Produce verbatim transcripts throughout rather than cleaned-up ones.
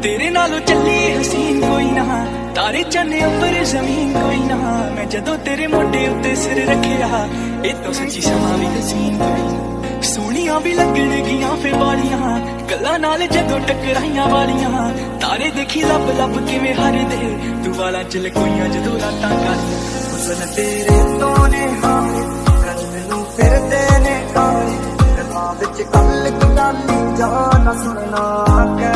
तेरे नालों चली हसीन कोई ना, तारे चन्ने अंबर जमीन कोई ना। मैं जदों तेरे मोढे उत्ते सिर रखिया, ए तो सच्ची समा भी हसीन कोई ना। सोहणियां भी लगणगियां फिर वालियां, गल्लां नाल जदों टकराइयां वालियां। तारे देखी लब लब किवें हरदे, तू वाला चल कोइयां जदों रातां कालियां। हुस्न तेरे तो ने हाए कल मैनू फिरदे ने काए, गल्लां विच कल कलाली जान सुनना कै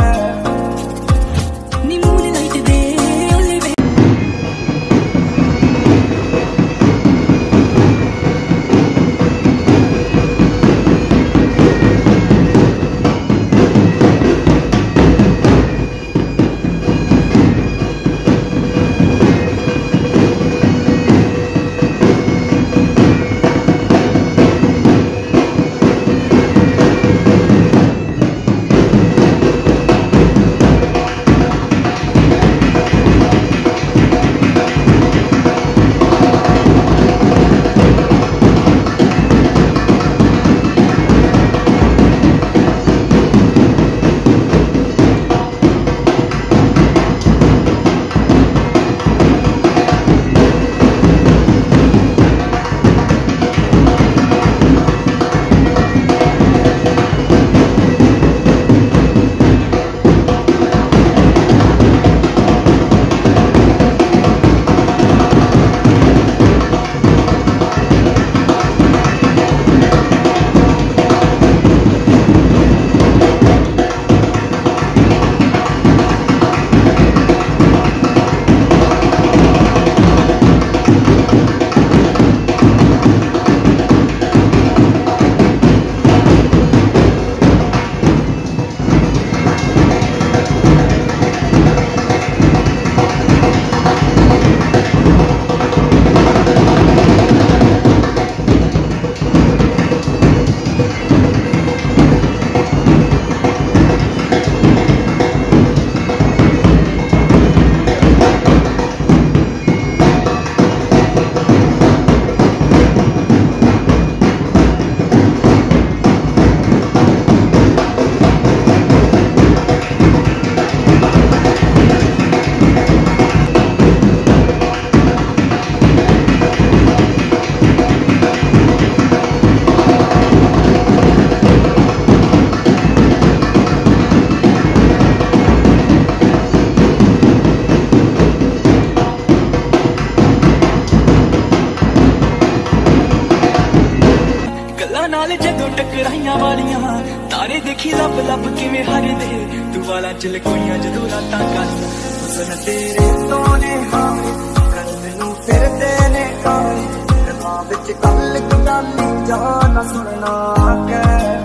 नाल जदों टकराइयां वालियां। तारे देखी लब लब किवें हरदे, तू वाला चल कोइयां जदों रातां कालियां। हुस्न तेरे तो ने हाए कल मैनू फिरदे ने काए, गल्लां विच कल कलाली जान सुनना कै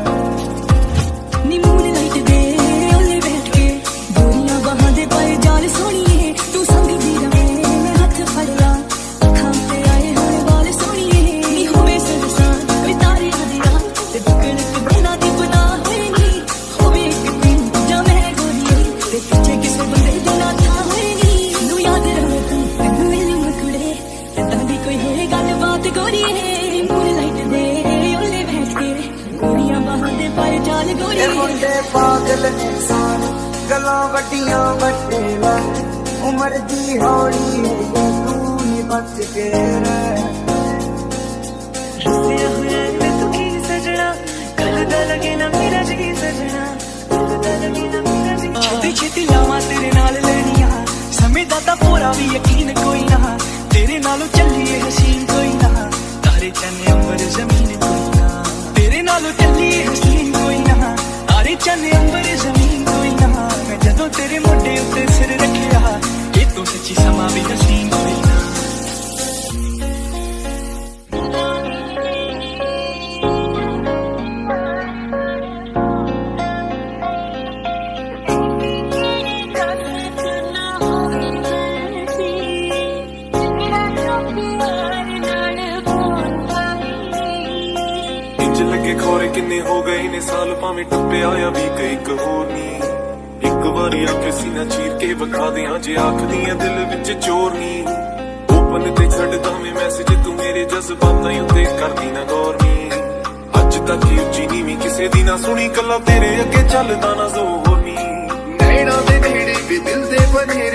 नी मून लाइट दे ओले बैठ के गोरियां बाहां दे पाए जाल सोहणीए। तू संगदी रवे मैं हथ फड़िया, अखां ते आए होए वाल सोहणीए। नी होवे सरसा वे तारे हदिया ते बुकण के बना दी बना होएगी। होवे एक दिन जा मैं गोरी ते पीछे किसे बंदे दी ना था होएगी। नू याद रहे तू मैनू मिल मुकड़े ते तंदी कोई है गल बात गोरी है। मून लाइट दे ओले बैठ के गोरियां बाहां दे पाए जाल गोरी। मुंडे पागल इंसान गल्लां वड्डियां वड्डे ला, उमर दी हौली है तू नी बच के रह। रुसिया हुआ मैं तू की सजना, कल दा लगे ना मेरा जी सजना, कल दा लगे ना मेरा जी। छेती छेती लावां तेरे नाल लेनिया, समय दा तां पूरा भी यकीन कोई ना। तेरे नालों चलिए हसीन कोई ना, तारे चन्ने अंबर जमीन कोई ना। तेरे नालों चलिए हसीन कोई ना, तारे चन्ने अंबर जमीन कोई ना। मैं जदों तेरे मोढे उत्ते सिर रखिया, ये तो सच्ची समा भी हसीन कोई ना। खोरे किन्ने हो गए ने साल भावें टप्पिया या भी कई होर नी। एक बारी आके सीना चीर के विखा दियां जे आखदियां दिल विच चोर नी। ओपन ते छड्डदा मैं मैसेज तू मेरे जज्बातां उत्ते करदी ना गौर नी। अज तक उच्ची नीवीं किसे दी ना सुनी, कल्ला तेरे अगे चलदा ना जोर नी। नैना दे नेड़े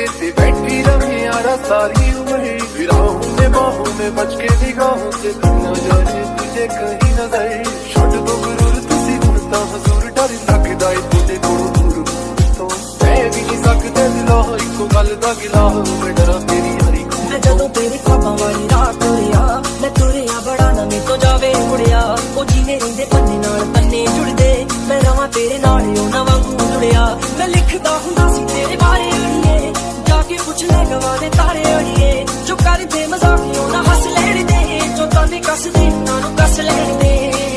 से बैठी रहे यारा सारी उम्र, राहों में बाहों में बच के निगाहों से न जाने तुझे कहीं नजर। छोड़ दो गुरूर तुसी मुड़ता हजूर, डर लगदा है तुझे कोल दूर तो मैं भी नहीं सकदा दिला इको गल दा गिला, मैं डरा तेरी हरी मैं जदों तेरे ख्वाबां वाली रात तुरिया, मैं तुरिया बड़ा ना मेरे तो जावे मुड़िया, ओ जीने रहिंदे पन्ने नाल पन्ने जुड़दे, मैं रवां तेरे नाल ओना वांगू जुड़िया। मैं लिखदा हुंदा सी तेरे बारे अड़िए, जाके पुछ ले गवा दे तारे अड़िए, जो कर दे मजाक ना हस लैण दे, जो ताने कस दे उन्हां नूं कस लैण दे।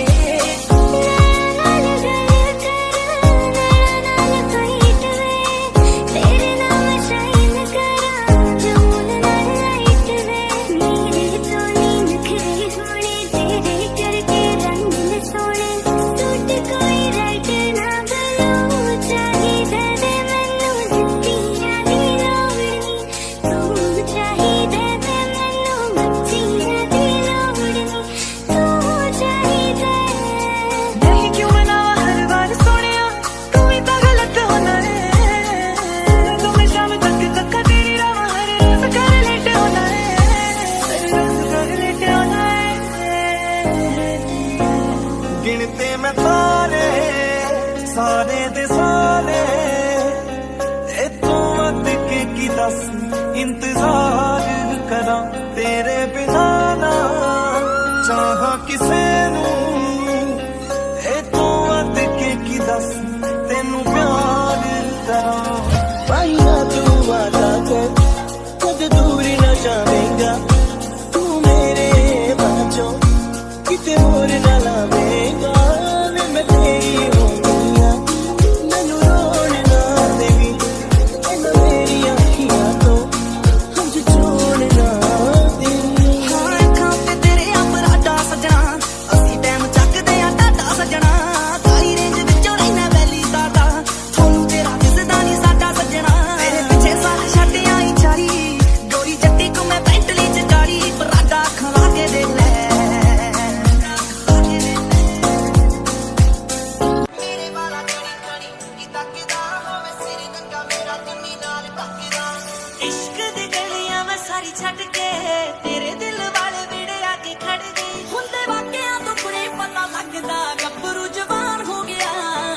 गिनते मैं सारे सारे दे सारे, इतों अद के की दस इंतजार करा, तेरे बिना ना चाहा किसे नू, इतों अद के की दस तेनू प्यार करा। भाई ना तू वादा कर कद दूर न जावेगा, तू मेरे बाजों किते होर ना लावेगा, मैं तेरी होऊंगा मैनू रोण ना देवी, मैं मेरी अखियां तो हंझ छोड़ ना देवी। हाँ अखां ते तेरे अपराधा सजना, असी टैम चकदे आ टाटा सजना, ताई रेंज विचों रहिना वैली दादा, थोनू तेरा दिसदा नी साडा सजना। तेरे पिछे साल छड्ड आई चारी, गोरी जट्टी को मैं बेंटली च गाड़ी, पराडा अखां ला के देख ले। छड़ के तेरे दिल वाले विड़े आके खड़ गई, हुंदे वाकियां तो कुड़े पता लगदा गब्बरू जवान हो गया।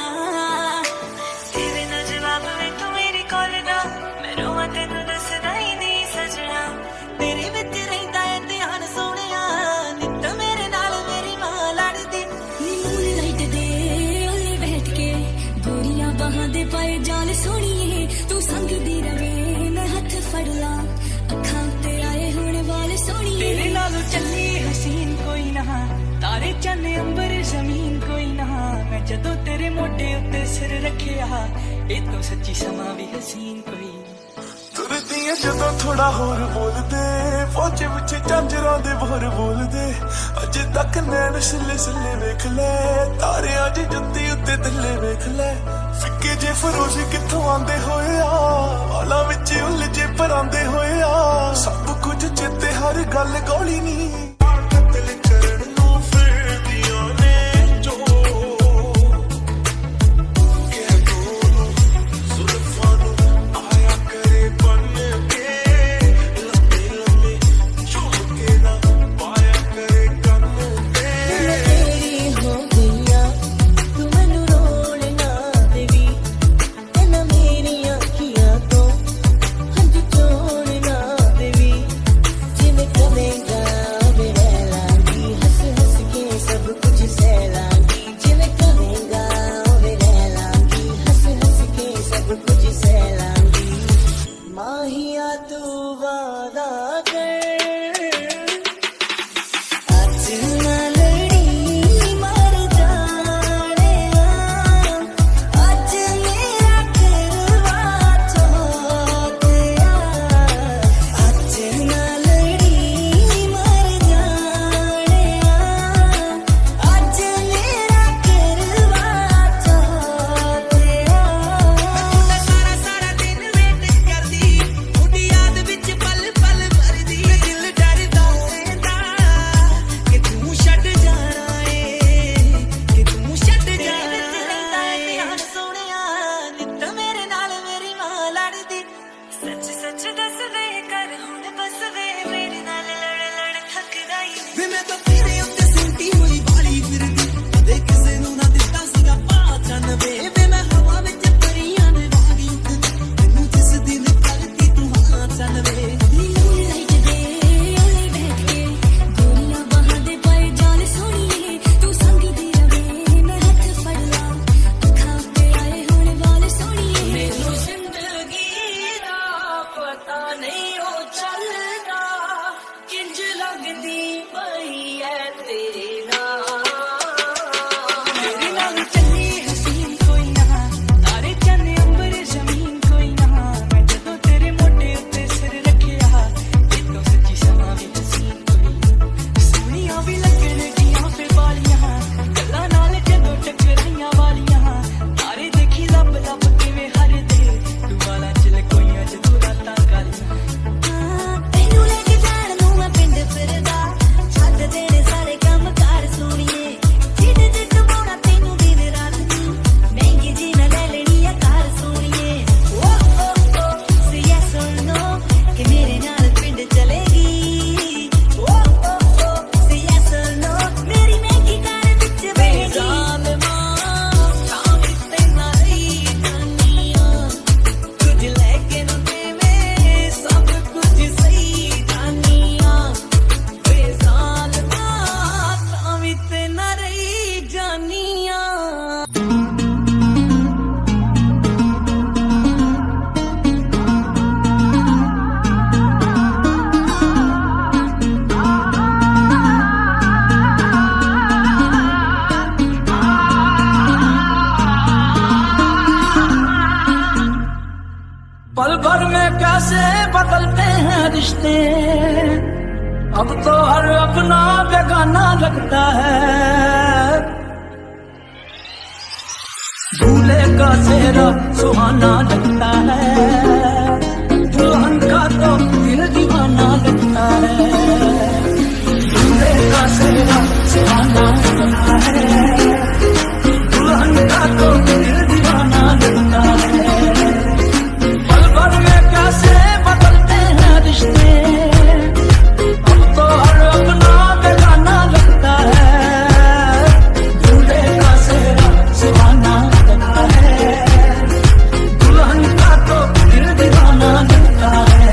तेरे ना जवाब में तू मेरी कॉल दा, मैं रोवां तेनू दसदा ही नहीं सजना, तेरे विच रहिंदा है ध्यान सोहणिया, नित मेरे नाल मेरी मां लड़दी। मून लाइट दे ओले बैठ के गोरियां बाहां दे पाए जाल सोहणिए, तू संग दी रवे मैं हथ फड़ ला, अखां ते आए हुण वाल सोहणिए। तेरे नालों चली हसीन कोई ना, तारे चन्ने अंबर जमीन कोई ना, मैं जदों तेरे मोढे उत्ते सिर रखिया, ए तो सच्ची समा भी हसीन कोई ना। तुरदी है जदों थोड़ा होर बोलदे, फौजे विच झांजरां दे बोर बोलदे, अजे तक नैन सिले सिले वेख ले, तारे अज जुत्ती उत्ते दिले वेख ले, फिक्के जे फरोजी कित्थों आंदे होए आ, वाला विच उलझे परांदे होए आ, सब कुछ चेते हर गल गौली नी। जिमें कमेगा मेरा लागी पल भर में कैसे बदलते हैं रिश्ते, अब तो हर अपना बेगाना लगता है। दूल्हे का चेहरा सुहाना लगता है, दुल्हन का तो दिल दीवाना लगता है। दूल्हे का चेहरा सुहाना लगता है, दुल्हन का तो दिल दीवाना लगता है। पल भर में कैसे बदलते हैं रिश्ते, अब तो हर अपना बेगाना लगता है। दूल्हे का चेहरा सुहाना लगता है, दुल्हन का तो दिल दीवाना लगता है।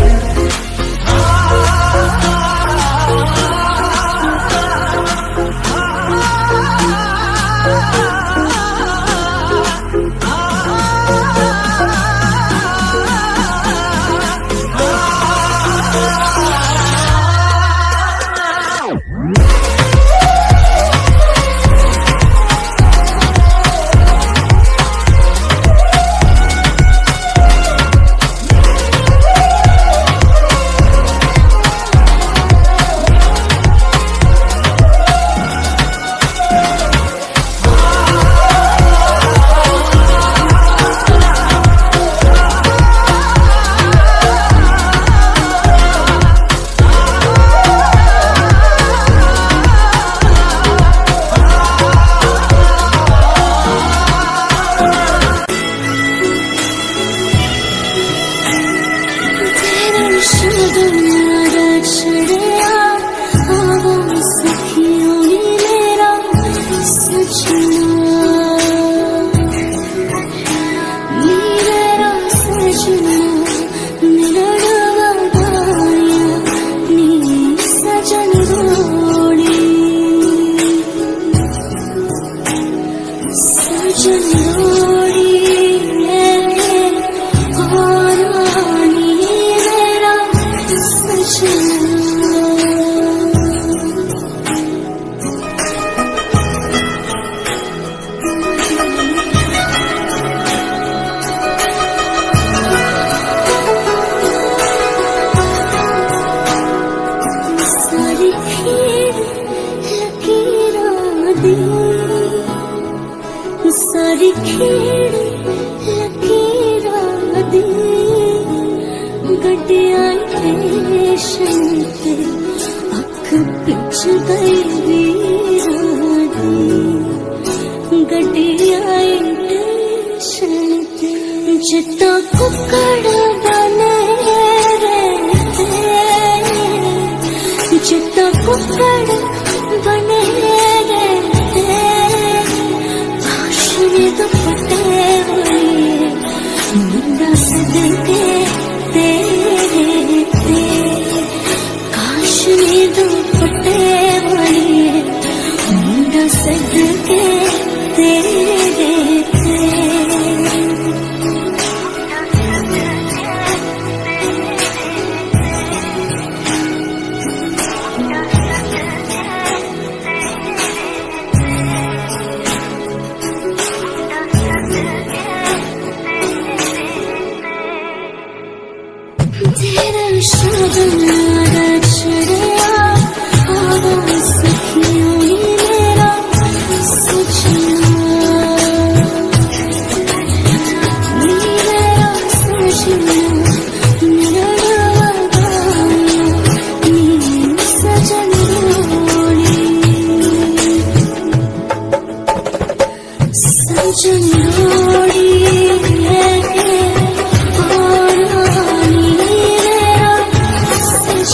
सारी खेड़ लकीरां दी गड्डियां स्टेशन ते अख पिछ गई वीरां दी गड्डियां स्टेशन ते जित्ता कुकड़ बने रहते जित्ता कुकड़ बने दुपट्टे हुए मुंडा सदके तेरे ते काश में दुपट्टे हुए मुंडा सदके तेरे ते तेरा शब्द छड़िया आवाज़ सखियों ही मेरा सजना मेरा सजना मेरा गाया नी सजन रोड़ी सजन रोड़ी है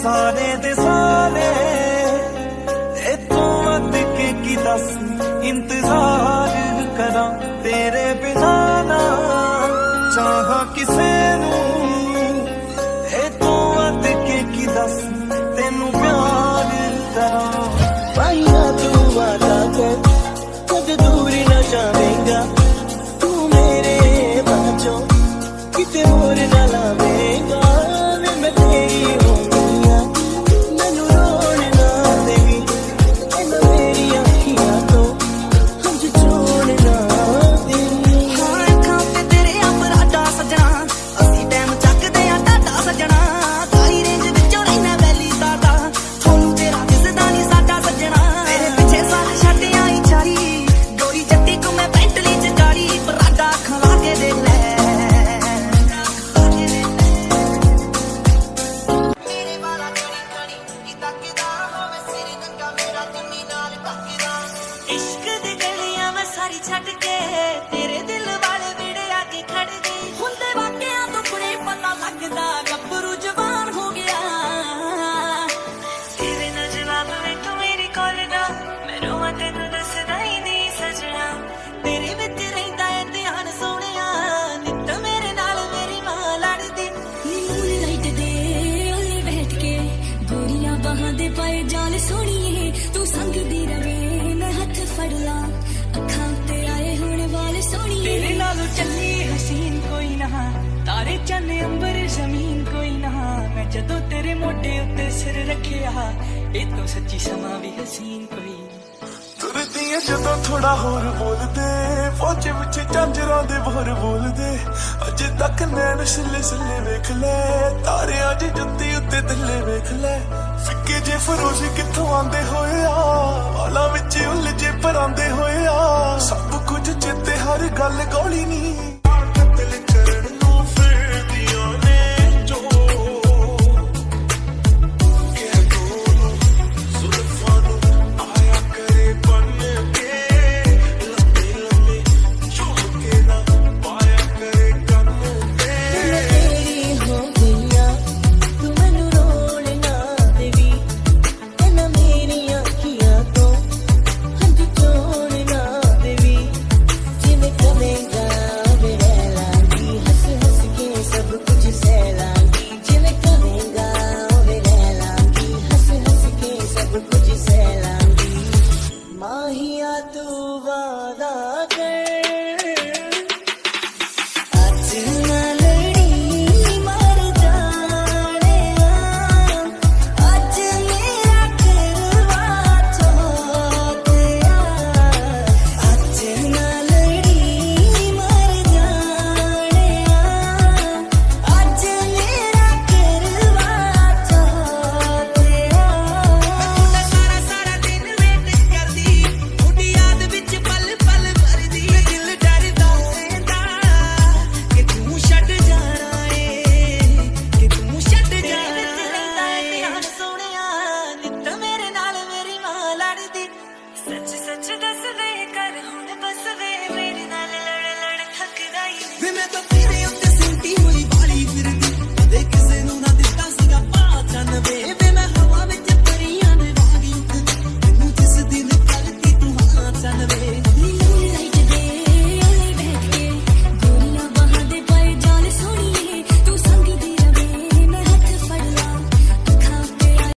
सारे दे सारे ए तू वध के की दस इंतजार करा तेरे बिना ना चाहा किसे नू ए तू वध के की दस तेनू प्यार करा भाई ना तू वादा कर कद दूरी ना जावेगा तू मेरे बाजों किते होर ना लावेगा मैं तेरी हो गया मैनू रोन ना देवी मैं मेरी अखियां तो हम छोड़ ना देवी हाँ अखां ते तेरे अपराधा सजना असी टाइम चकदे आ टाटा सजना ताई रेंज विचों रहना वैली दादा थोनू तेरा दिसदा नहीं साडा सजना तेरे पिछे सारा छड्ड आई चारी गोरी जट्टी को मैं पेंटली च गाड़ी पराडा खवा के देख ले छड़ के तेरे दिल वाले विड़े आके खड़ गई हुंदे वाकिया तो कुड़े पता लगदा गब्बरू जवान हो गया तेरे ना जवाब में तू मेरी कॉल ना मैं रोवां तेनू दसदा ही नहीं सजना तेरे विच रहिंदा है ध्यान सोहणिया नित मेरे नाल मेरी मां लड़दी मून लाइट दे ओले बैठ के गोरियां बाहां दे पाए जाल सोहणिए तू संग दी रवे मैं हथ फड़ ला तेरे नालों चली हसीन कोई ना तारे चन अंबर जमीन कोई ना मैं जदों तेरे मोटे उत्ते सिर रखिया ए तो सच्ची समा भी हसीन कोई तुरदी जदों थोड़ा होर बोलदे फौज विच झांजरां दे बोर बोलदे अजे तक नैन छिले छिले वेख ले तारे अज जुत्ती उत्ते दिले वेख ले फिक्के जे फरोजी कित्थों आंदे होए आ वाला विच उलझे परांदे होए आ सब कुछ चेते हर गल गौली नी